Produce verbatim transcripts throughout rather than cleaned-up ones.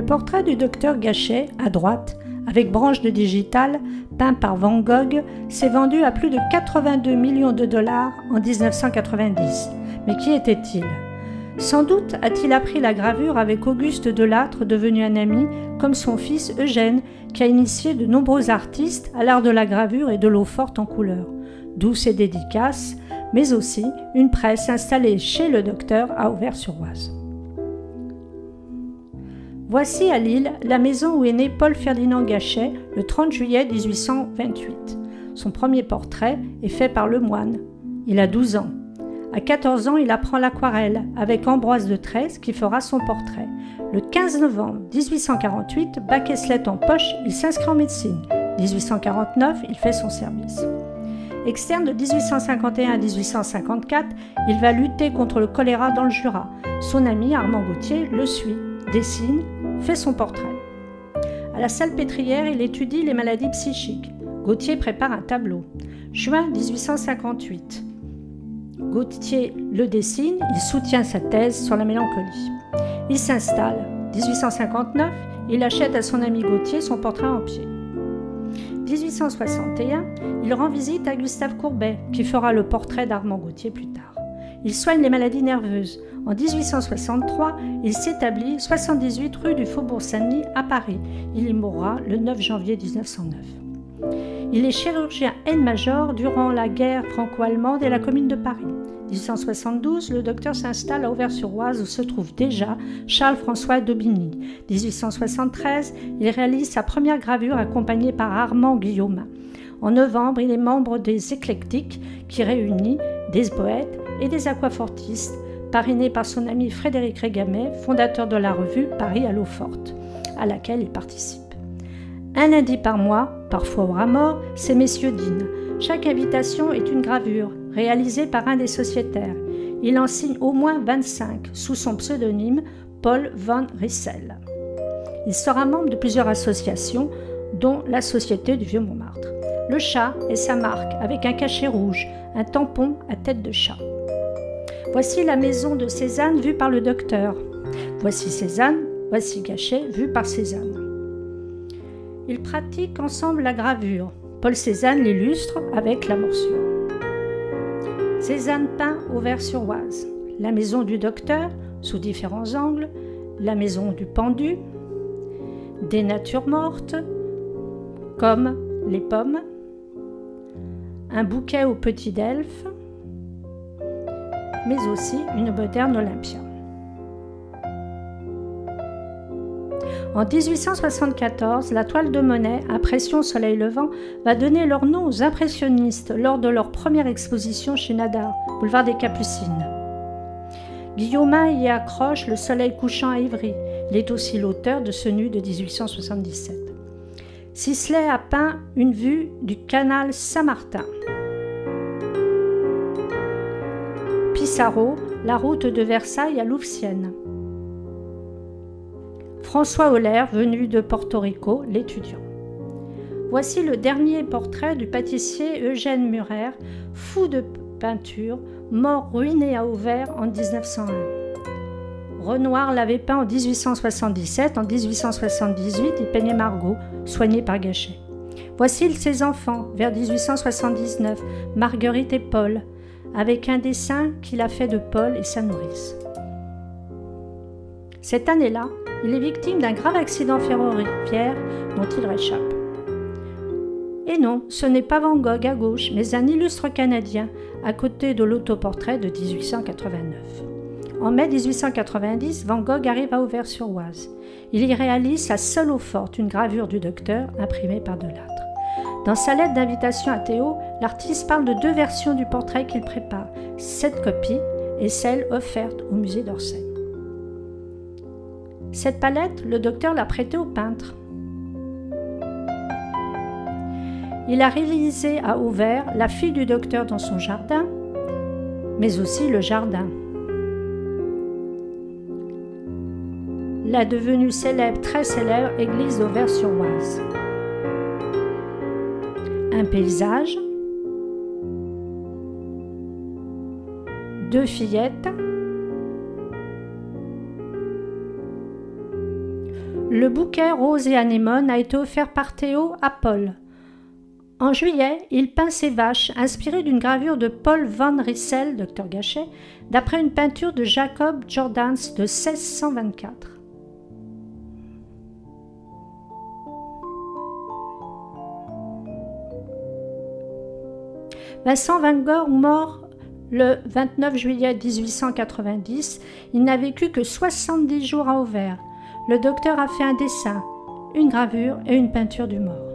portrait du docteur Gachet, à droite, avec branche de digital, peint par Van Gogh, s'est vendu à plus de quatre-vingt-deux millions de dollars en mille neuf cent quatre-vingt-dix. Mais qui était-il ? Sans doute a-t-il appris la gravure avec Auguste Delattre, devenu un ami, comme son fils Eugène, qui a initié de nombreux artistes à l'art de la gravure et de l'eau forte en couleur, d'où ses dédicaces, mais aussi une presse installée chez le docteur à Auvers-sur-Oise. Voici à Lille la maison où est né Paul Ferdinand Gachet le trente juillet mille huit cent vingt-huit. Son premier portrait est fait par Lemoine. Il a douze ans. À quatorze ans, il apprend l'aquarelle avec Ambroise de Trèves qui fera son portrait. Le quinze novembre mille huit cent quarante-huit, bac et slette en poche, il s'inscrit en médecine. mille huit cent quarante-neuf, il fait son service. Externe de mille huit cent cinquante et un à mille huit cent cinquante-quatre, il va lutter contre le choléra dans le Jura. Son ami Armand Gautier le suit, dessine, fait son portrait. À la Salpêtrière, il étudie les maladies psychiques. Gautier prépare un tableau. Juin mille huit cent cinquante-huit. Gautier le dessine, il soutient sa thèse sur la mélancolie. Il s'installe. mille huit cent cinquante-neuf, il achète à son ami Gautier son portrait en pied. mille huit cent soixante et un, il rend visite à Gustave Courbet, qui fera le portrait d'Armand Gautier plus tard. Il soigne les maladies nerveuses. En mille huit cent soixante-trois, il s'établit soixante-dix-huit rue du Faubourg Saint-Denis à Paris. Il y mourra le neuf janvier mille neuf cent neuf. Il est chirurgien aide-major durant la guerre franco-allemande et la Commune de Paris. mille huit cent soixante-douze, le docteur s'installe à Auvers-sur-Oise où se trouve déjà Charles-François d'Aubigny. mille huit cent soixante-treize, il réalise sa première gravure accompagnée par Armand Guillaumin. En novembre, il est membre des Éclectiques qui réunit des poètes et des aquafortistes, parrainé par son ami Frédéric Régamet, fondateur de la revue Paris à l'eau forte, à laquelle il participe. Un lundi par mois, parfois au ras mort, ces messieurs dînent. Chaque invitation est une gravure, réalisée par un des sociétaires. Il en signe au moins vingt-cinq, sous son pseudonyme Paul van Rissel. Il sera membre de plusieurs associations, dont la Société du Vieux-Montmartre. Le chat est sa marque, avec un cachet rouge, un tampon à tête de chat. Voici la maison de Cézanne vue par le docteur. Voici Cézanne, voici Gachet vu par Cézanne. Ils pratiquent ensemble la gravure. Paul Cézanne l'illustre avec la morsure. Cézanne peint Auvers-sur-Oise. La maison du docteur, sous différents angles. La maison du pendu. Des natures mortes, comme les pommes. Un bouquet au petit Delphes. Mais aussi une moderne Olympia. En mille huit cent soixante-quatorze, la toile de Monet, Impression soleil levant, va donner leur nom aux impressionnistes lors de leur première exposition chez Nadar, boulevard des Capucines. Guillaumin y accroche le soleil couchant à Ivry. Il est aussi l'auteur de ce nu de mille huit cent soixante-dix-sept. Sisley a peint une vue du canal Saint-Martin. Pissarro, la route de Versailles à Louvciennes. François Holler, venu de Porto Rico, l'étudiant. Voici le dernier portrait du pâtissier Eugène Murer, fou de peinture, mort ruiné à Auvers en mille neuf cent un. Renoir l'avait peint en mille huit cent soixante-dix-sept, en mille huit cent soixante-dix-huit, il peignait Margot, soignée par Gachet. Voici ses enfants, vers mille huit cent soixante-dix-neuf, Marguerite et Paul, avec un dessin qu'il a fait de Paul et sa nourrice. Cette année-là, il est victime d'un grave accident ferroviaire dont il réchappe. Et non, ce n'est pas Van Gogh à gauche, mais un illustre Canadien à côté de l'autoportrait de mille huit cent quatre-vingt-neuf. En mai mille huit cent quatre-vingt-dix, Van Gogh arrive à Auvers-sur-Oise. Il y réalise sa seule eau forte, une gravure du docteur imprimée par Delattre. Dans sa lettre d'invitation à Théo, l'artiste parle de deux versions du portrait qu'il prépare, cette copie et celle offerte au musée d'Orsay. Cette palette, le docteur l'a prêtée au peintre. Il a réalisé à Auvers la fille du docteur dans son jardin, mais aussi le jardin. La devenue célèbre, très célèbre, église d'Auvers-sur-Oise. Un paysage, deux fillettes, Le bouquet rose et anémone a été offert par Théo à Paul. En juillet, il peint ses vaches, inspirées d'une gravure de Paul van Rissel, docteur Gachet, d'après une peinture de Jacob Jordaens de seize cent vingt-quatre. Vincent van Gogh, mort le vingt-neuf juillet mille huit cent quatre-vingt-dix, il n'a vécu que soixante-dix jours à Auvers. Le docteur a fait un dessin, une gravure et une peinture du mort.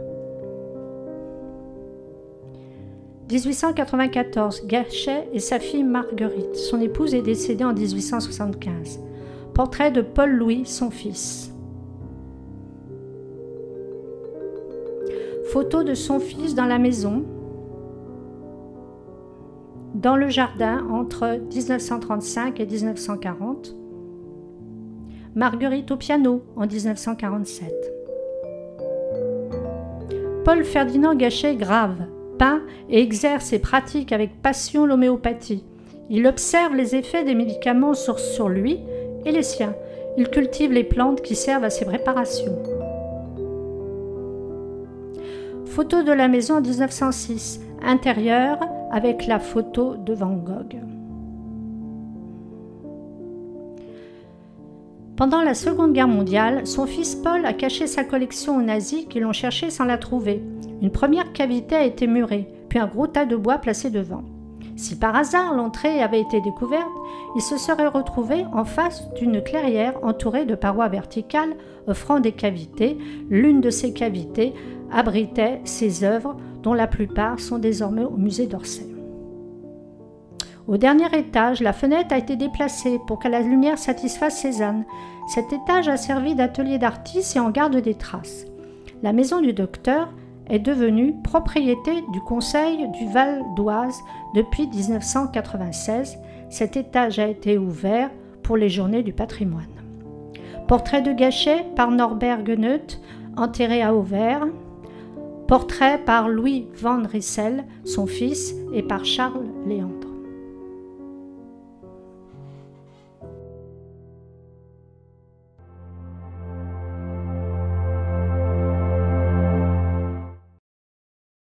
mille huit cent quatre-vingt-quatorze, Gachet et sa fille Marguerite. Son épouse est décédée en mille huit cent soixante-quinze. Portrait de Paul-Louis, son fils. Photo de son fils dans la maison, dans le jardin entre mille neuf cent trente-cinq et mille neuf cent quarante. Marguerite au piano en mille neuf cent quarante-sept. Paul Ferdinand Gachet grave, peint et exerce et pratique avec passion l'homéopathie. Il observe les effets des médicaments sur, sur lui et les siens. Il cultive les plantes qui servent à ses préparations. Photo de la maison en mille neuf cent six, intérieur avec la photo de Van Gogh. Pendant la Seconde Guerre mondiale, son fils Paul a caché sa collection aux nazis qui l'ont cherché sans la trouver. Une première cavité a été murée, puis un gros tas de bois placé devant. Si par hasard l'entrée avait été découverte, il se serait retrouvé en face d'une clairière entourée de parois verticales offrant des cavités. L'une de ces cavités abritait ses œuvres, dont la plupart sont désormais au musée d'Orsay. Au dernier étage, la fenêtre a été déplacée pour que la lumière satisfasse Cézanne. Cet étage a servi d'atelier d'artiste et en garde des traces. La maison du docteur est devenue propriété du Conseil du Val d'Oise depuis mille neuf cent quatre-vingt-seize. Cet étage a été ouvert pour les Journées du patrimoine. Portrait de Gachet par Norbert Gueneut, enterré à Auvers. Portrait par Louis van Rissel, son fils, et par Charles Léandre.